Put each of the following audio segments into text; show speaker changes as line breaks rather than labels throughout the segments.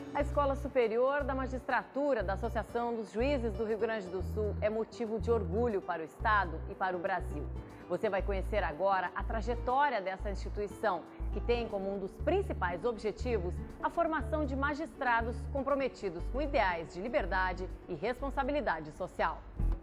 A Escola Superior da Magistratura da Associação dos Juízes do Rio Grande do Sul é motivo de orgulho para o Estado e para o Brasil. Você vai conhecer agora a trajetória dessa instituição, que tem como um dos principais objetivos a formação de magistrados comprometidos com ideais de liberdade e responsabilidade social.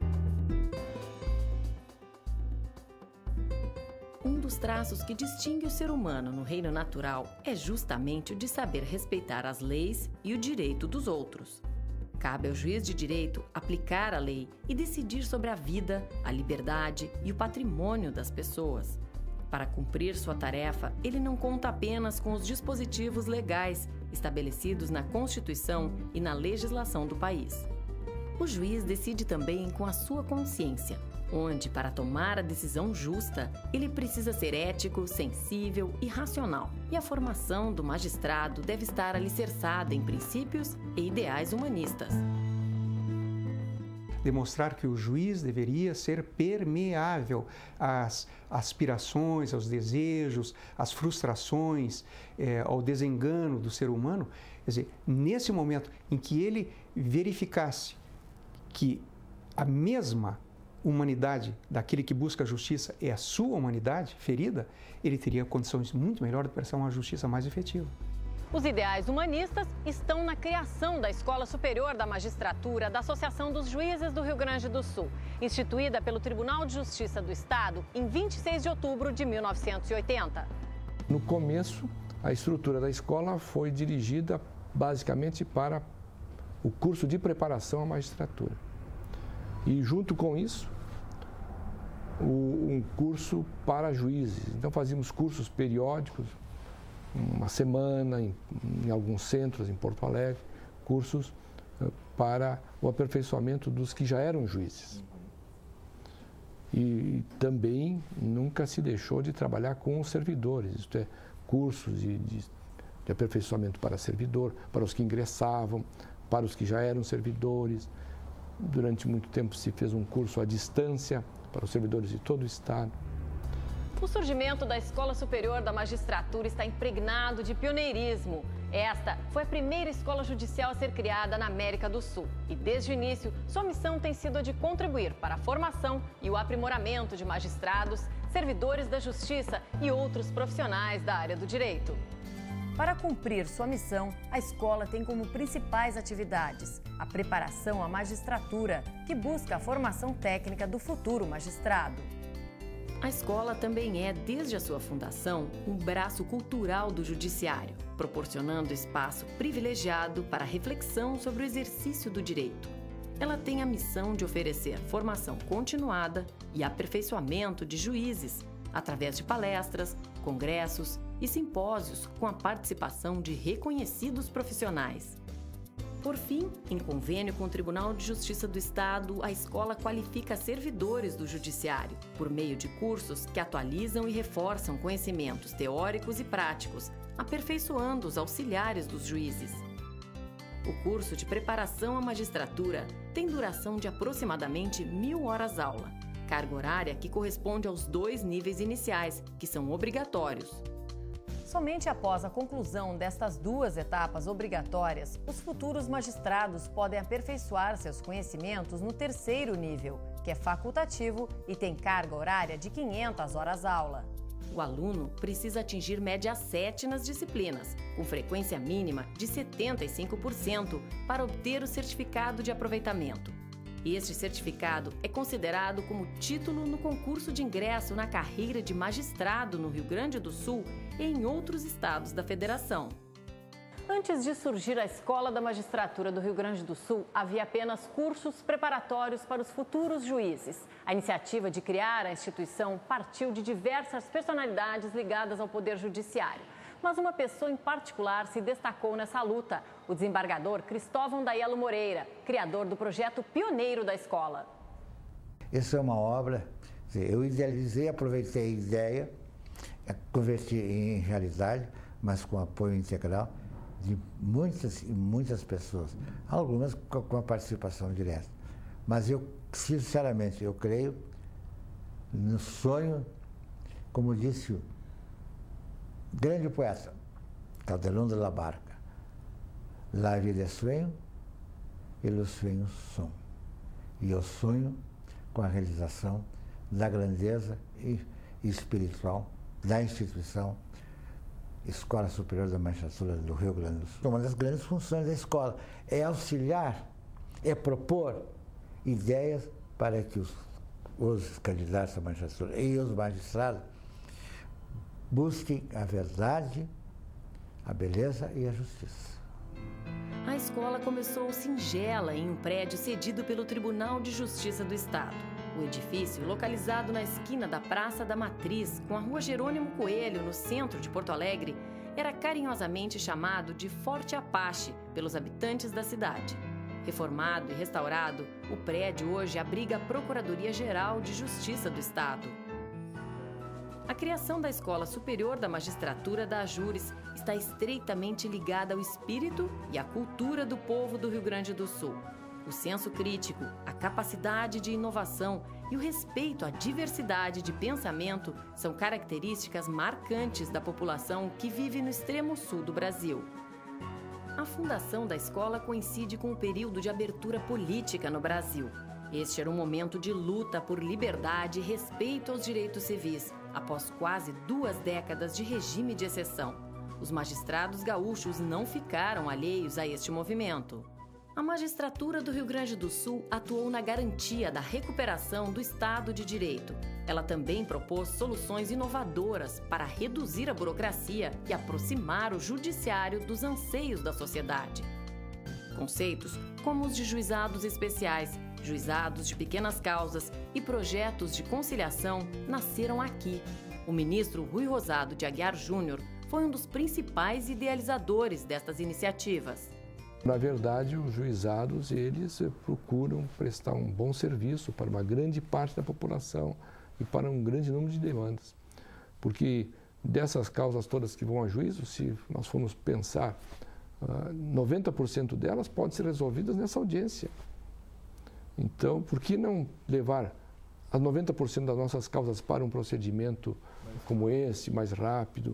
Um dos traços que distingue o ser humano no reino natural é justamente o de saber respeitar as leis e o direito dos outros. Cabe ao juiz de direito aplicar a lei e decidir sobre a vida, a liberdade e o patrimônio das pessoas. Para cumprir sua tarefa, ele não conta apenas com os dispositivos legais estabelecidos na Constituição e na legislação do país. O juiz decide também com a sua consciência, onde, para tomar a decisão justa, ele precisa ser ético, sensível e racional. E a formação do magistrado deve estar alicerçada em princípios e ideais humanistas.
Demonstrar que o juiz deveria ser permeável às aspirações, aos desejos, às frustrações, ao desengano do ser humano. Quer dizer, nesse momento em que ele verificasse que a mesma humanidade daquele que busca a justiça é a sua humanidade ferida, ele teria condições muito melhores de prestar uma justiça mais efetiva.
Os ideais humanistas estão na criação da Escola Superior da Magistratura da Associação dos Juízes do Rio Grande do Sul, instituída pelo Tribunal de Justiça do Estado em 26 de outubro de 1980.
No começo, a estrutura da escola foi dirigida basicamente para o curso de preparação à magistratura. E junto com isso, um curso para juízes. Então fazíamos cursos periódicos, uma semana em alguns centros em Porto Alegre, cursos para o aperfeiçoamento dos que já eram juízes. E também nunca se deixou de trabalhar com os servidores, isto é, cursos de aperfeiçoamento para servidor, para os que ingressavam, para os que já eram servidores. Durante muito tempo se fez um curso à distância para os servidores de todo o Estado.
O surgimento da Escola Superior da Magistratura está impregnado de pioneirismo. Esta foi a primeira escola judicial a ser criada na América do Sul. E desde o início, sua missão tem sido a de contribuir para a formação e o aprimoramento de magistrados, servidores da justiça e outros profissionais da área do direito. Para cumprir sua missão, a escola tem como principais atividades a preparação à magistratura, que busca a formação técnica do futuro magistrado.
A escola também é, desde a sua fundação, um braço cultural do judiciário, proporcionando espaço privilegiado para a reflexão sobre o exercício do direito. Ela tem a missão de oferecer formação continuada e aperfeiçoamento de juízes, através de palestras, congressos e simpósios com a participação de reconhecidos profissionais. Por fim, em convênio com o Tribunal de Justiça do Estado, a escola qualifica servidores do Judiciário por meio de cursos que atualizam e reforçam conhecimentos teóricos e práticos, aperfeiçoando os auxiliares dos juízes. O curso de preparação à magistratura tem duração de aproximadamente 1000 horas-aula, carga horária que corresponde aos 2 níveis iniciais, que são obrigatórios.
Somente após a conclusão destas 2 etapas obrigatórias, os futuros magistrados podem aperfeiçoar seus conhecimentos no 3º nível, que é facultativo e tem carga horária de 500 horas-aula.
O aluno precisa atingir média 7 nas disciplinas, com frequência mínima de 75% para obter o certificado de aproveitamento. Este certificado é considerado como título no concurso de ingresso na carreira de magistrado no Rio Grande do Sul e em outros estados da Federação.
Antes de surgir a Escola da Magistratura do Rio Grande do Sul, havia apenas cursos preparatórios para os futuros juízes. A iniciativa de criar a instituição partiu de diversas personalidades ligadas ao Poder Judiciário. Mas uma pessoa em particular se destacou nessa luta, o desembargador Cristóvão Daiello Moreira, criador do projeto pioneiro da escola.
Essa é uma obra, eu idealizei, aproveitei a ideia, converti em realidade, mas com apoio integral de muitas e muitas pessoas, algumas com a participação direta. Mas eu, sinceramente, eu creio no sonho, como disse o grande poeta Calderón de la Barca, La vida é sonho e os sonhos são. E eu sonho com a realização da grandeza espiritual da instituição Escola Superior da Magistratura do Rio Grande do Sul. Uma das grandes funções da escola é auxiliar, é propor ideias para que os candidatos à magistratura e os magistrados busquem a verdade, a beleza e a justiça.
A escola começou singela em um prédio cedido pelo Tribunal de Justiça do Estado. O edifício, localizado na esquina da Praça da Matriz, com a Rua Jerônimo Coelho, no centro de Porto Alegre, era carinhosamente chamado de Forte Apache pelos habitantes da cidade. Reformado e restaurado, o prédio hoje abriga a Procuradoria-Geral de Justiça do Estado. A criação da Escola Superior da Magistratura da AJURES está estreitamente ligada ao espírito e à cultura do povo do Rio Grande do Sul. O senso crítico, a capacidade de inovação e o respeito à diversidade de pensamento são características marcantes da população que vive no extremo sul do Brasil. A fundação da escola coincide com o período de abertura política no Brasil. Este era um momento de luta por liberdade e respeito aos direitos civis, após quase 2 décadas de regime de exceção. Os magistrados gaúchos não ficaram alheios a este movimento. A magistratura do Rio Grande do Sul atuou na garantia da recuperação do Estado de Direito. Ela também propôs soluções inovadoras para reduzir a burocracia e aproximar o judiciário dos anseios da sociedade. Conceitos como os de juizados especiais, juizados de pequenas causas e projetos de conciliação nasceram aqui. O ministro Rui Rosado de Aguiar Júnior foi um dos principais idealizadores destas iniciativas.
Na verdade, os juizados, eles procuram prestar um bom serviço para uma grande parte da população e para um grande número de demandas. Porque dessas causas todas que vão a juízo, se nós formos pensar, 90% delas podem ser resolvidas nessa audiência. Então, por que não levar as 90% das nossas causas para um procedimento como esse, mais rápido,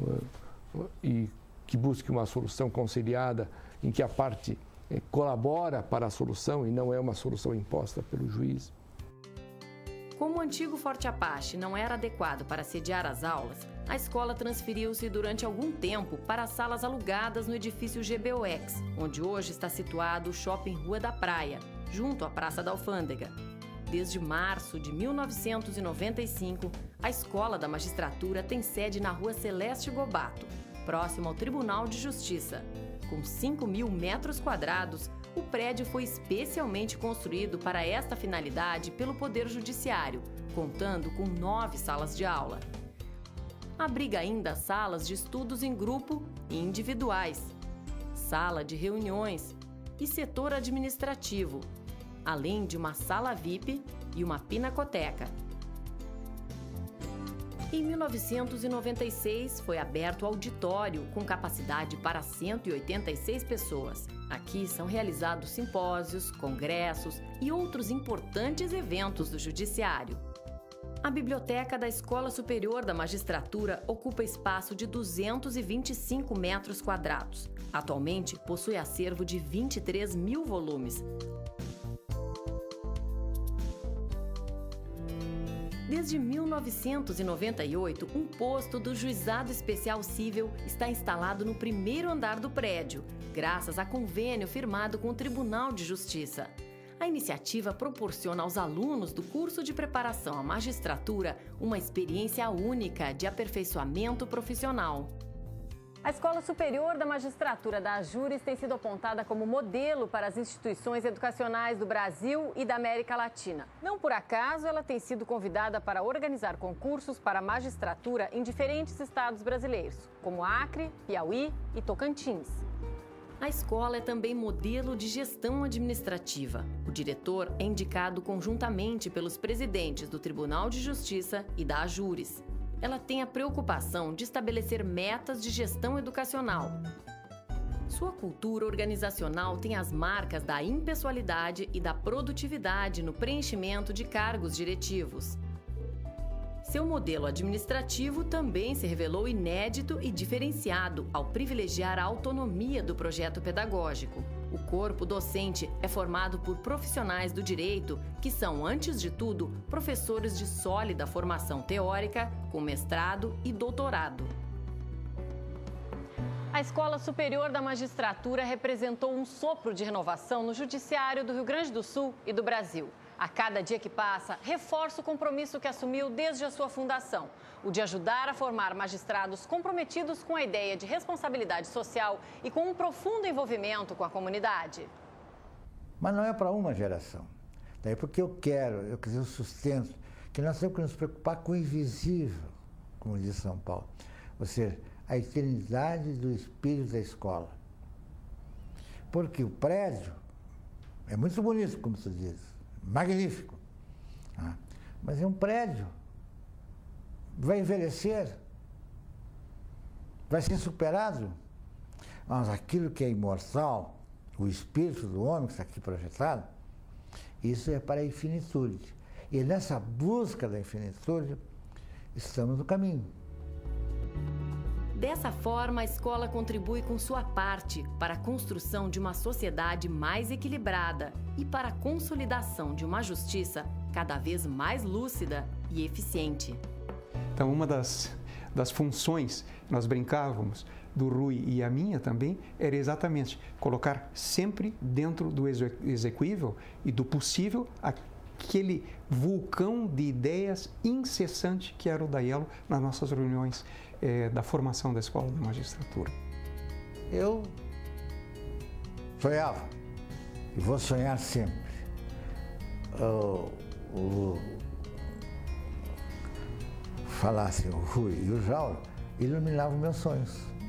e que busque uma solução conciliada, em que a parte colabora para a solução e não é uma solução imposta pelo juiz?
Como o antigo Forte Apache não era adequado para sediar as aulas, a escola transferiu-se durante algum tempo para as salas alugadas no edifício GBOX, onde hoje está situado o Shopping Rua da Praia, junto à Praça da Alfândega. Desde março de 1995, a Escola da Magistratura tem sede na Rua Celeste Gobato, próximo ao Tribunal de Justiça. Com 5.000 metros quadrados, o prédio foi especialmente construído para esta finalidade pelo Poder Judiciário, contando com 9 salas de aula. Abriga ainda salas de estudos em grupo e individuais, sala de reuniões e setor administrativo, além de uma sala VIP e uma pinacoteca. Em 1996, foi aberto o auditório com capacidade para 186 pessoas. Aqui são realizados simpósios, congressos e outros importantes eventos do Judiciário. A biblioteca da Escola Superior da Magistratura ocupa espaço de 225 metros quadrados. Atualmente, possui acervo de 23.000 volumes. Desde 1998, um posto do Juizado Especial Cível está instalado no primeiro andar do prédio, graças a convênio firmado com o Tribunal de Justiça. A iniciativa proporciona aos alunos do curso de preparação à magistratura uma experiência única de aperfeiçoamento profissional.
A Escola Superior da Magistratura da AJURES tem sido apontada como modelo para as instituições educacionais do Brasil e da América Latina. Não por acaso, ela tem sido convidada para organizar concursos para a magistratura em diferentes estados brasileiros, como Acre, Piauí e Tocantins.
A escola é também modelo de gestão administrativa. O diretor é indicado conjuntamente pelos presidentes do Tribunal de Justiça e da AJURES. Ela tem a preocupação de estabelecer metas de gestão educacional. Sua cultura organizacional tem as marcas da impessoalidade e da produtividade no preenchimento de cargos diretivos. Seu modelo administrativo também se revelou inédito e diferenciado ao privilegiar a autonomia do projeto pedagógico. O corpo docente é formado por profissionais do direito que são, antes de tudo, professores de sólida formação teórica, com mestrado e doutorado.
A Escola Superior da Magistratura representou um sopro de renovação no Judiciário do Rio Grande do Sul e do Brasil. A cada dia que passa, reforça o compromisso que assumiu desde a sua fundação, o de ajudar a formar magistrados comprometidos com a ideia de responsabilidade social e com um profundo envolvimento com a comunidade.
Mas não é para uma geração. Daí porque eu sustento que nós temos que nos preocupar com o invisível, como diz São Paulo, ou seja, a eternidade do espírito da escola. Porque o prédio é muito bonito, como tu diz, magnífico, mas é um prédio, vai envelhecer, vai ser superado, mas aquilo que é imortal, o espírito do homem que está aqui projetado, isso é para a infinitude. E nessa busca da infinitude, estamos no caminho.
Dessa forma, a escola contribui com sua parte para a construção de uma sociedade mais equilibrada e para a consolidação de uma justiça cada vez mais lúcida e eficiente.
Então, uma das funções, nós brincávamos, do Rui e a minha também, era exatamente colocar sempre dentro do exequível e do possível aquele vulcão de ideias incessante que era o Daiello nas nossas reuniões da formação da Escola da Magistratura.
Eu sonhava e vou sonhar sempre. Falasse o Rui e o Jauro iluminavam meus sonhos.